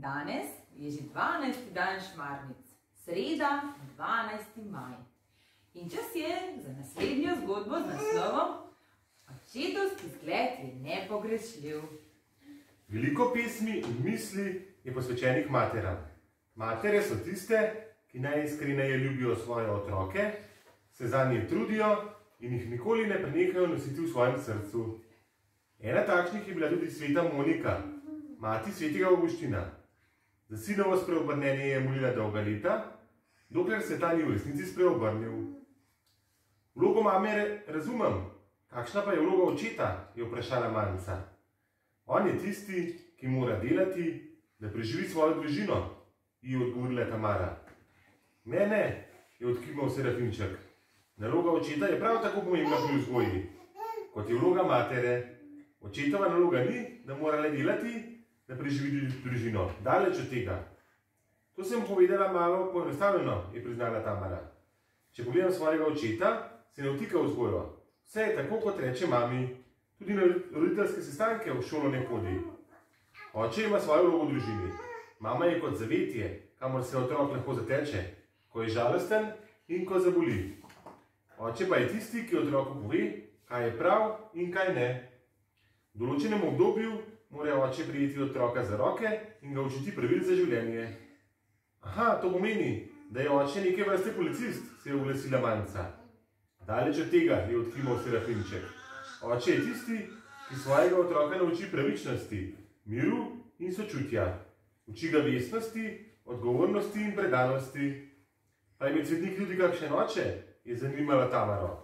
Danes je že 12. dan Šmarnic, sreda, 12. maj. In čas je za naslednjo zgodbo z naslovom Očetovski zgled je nepogrešljiv. Veliko pesmi in misli je posvečenih materam. Matere so tiste, ki najiskreneje ljubijo svoje otroke, se zanje trudijo in jih nikoli ne prenehajo nositi v svojem srcu. Ena takšnih je bila tudi sveta Monika, mati svetega Avguština. Za sinovo spreobrnenje je molila dolga leta, dokler se ta ni v resnici spreobrnil. Vlogo mame razumem, kakšna pa je vloga očeta, je vprašala Manca. On je tisti, ki mora delati, da preživi svojo družino, ji je odgovorila Tamara. Ne, je odkimal Serafinček. Naloga očeta je prav tako pomembna pri vzgoji, kot je vloga matere. Očetova naloga ni, da mora le delati, da preživi družino. Daleč od tega. To sem povedala malo poenostavljeno, je priznala Tamara. Če pogledam svojega očeta, se ne vtika v vzgojo. Vse je tako, kot reče mami. Tudi na roditeljske sestanke v šolo ne hodi. Oče ima svojo vlogo v družini. Mama je kot zavetje, kamor se otrok lahko zateče, ko je žalosten in ko zaboli. Oče pa je tisti, ki otroku pove, kaj je prav in kaj ne. V določenem obdobju mora oče prijeti otroka za roke in ga učiti pravil za življenje. Aha, to pomeni, da je oče neke vrste policist, se je oglasila Manca. Daleč od tega, je odkimal Serafinček. Oče je tisti, ki svojega otroka nauči pravičnosti, miru in sočutja. Uči ga vestnosti, odgovornosti in predanosti. Pa je med svetniki tudi kakšen oče, je zanimala Tamaro.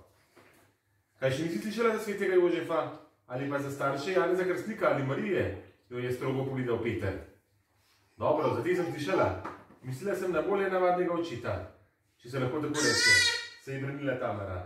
Kaj še nisi slišala za svetega Jožefa? Ali pa za starše Janeza Krstnika ali Marije, jo je strogo pogledal Peter. Dobro, za te sem slišala. Mislila sem na bolj navadnega očeta, če se lahko tako reče, se je branila Tamara.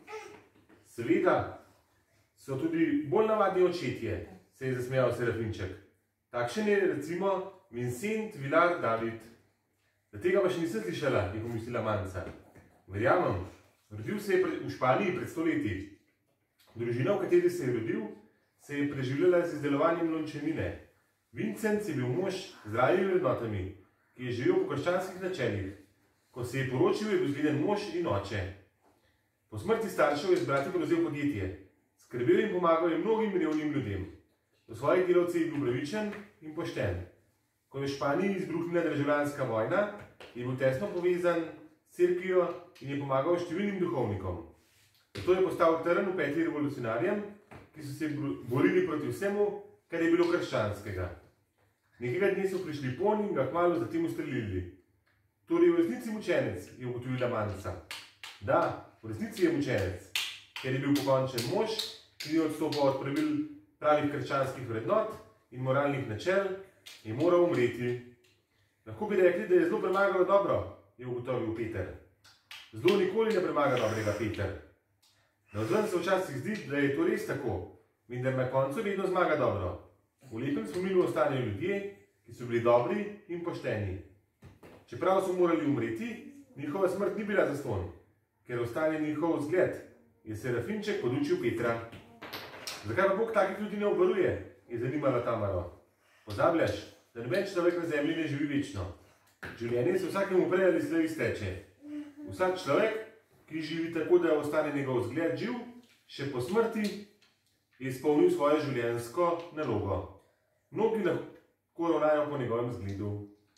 Seveda so tudi bolj navadni očetje, se je zasmejal Serafinček. Takšen je recimo Vincent Vilar David. Za tega pa še nisem slišala, je pomislila Manca. Verjamem, rodil se je v Španiji pred 100 leti. Družina, v kateri se je rodil, se je preživljala z izdelovanjem lončenine. Vincent je bil mož z zdravimi vrednotami, ki je živel po krščanskih načelih. Ko se je poročil, je bil zgleden mož in oče. Po smrti staršev je z brati prevzel podjetje. Skrbel in pomagal je mnogim revnim ljudem. Do svojih delavcev je bil pravičen in pošten. Ko je v Španiji izbruhnila državljanska vojna, je bil tesno povezan s cerkvijo in je pomagal številnim duhovnikom. Zato je postal trn v peti revolucionarjem, ki so se borili proti vsemu, kar je bilo krščanskega. Nekega dne so prišli poni in ga kmalu zatem ustrelili. Torej v resnici mučenec, je ugotovila Manca. Da, v resnici je mučenec, ker je bil pokončen mož, ki ni odstopal od pravil pravih krščanskih vrednot in moralnih načel, je moral umreti. Lahko bi rekli, da je zlo premagalo dobro, je ugotovil Peter. Zlo nikoli ne premaga dobrega, Peter. Navzven se včasih zdi, da je to res tako, vendar na koncu vedno zmaga dobro. V lepem spominu ostanejo ljudje, ki so bili dobri in pošteni. Čeprav so morali umreti, njihova smrt ni bila zastonj, ker ostane njihov zgled, je Serafinček podučil Petra. Zakaj pa Bog takih ljudi ne obvaruje, je zanimala Tamaro. Pozabljaš, da noben človek na zemlji ne živi večno. Življenje se vsakemu prej ali slej izteče. Vsak človek, ki živi tako, da ostane njegov zgled živ, še po smrti, je izpolnil svojo življenjsko nalogo. Mnogi lahko ravnajo po njegovem zgledu.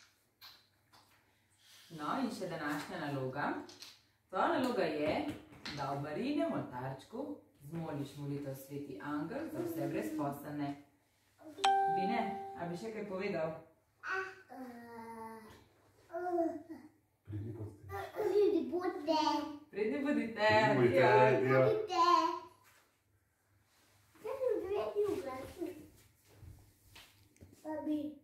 No in še današnja naloga. Tvoja naloga je, da v Marijinem oltarčku zmoliš molitev Sveti Angel za vse brezposelne. Bine, a bi še kaj povedal? Pridni bodite. Babi.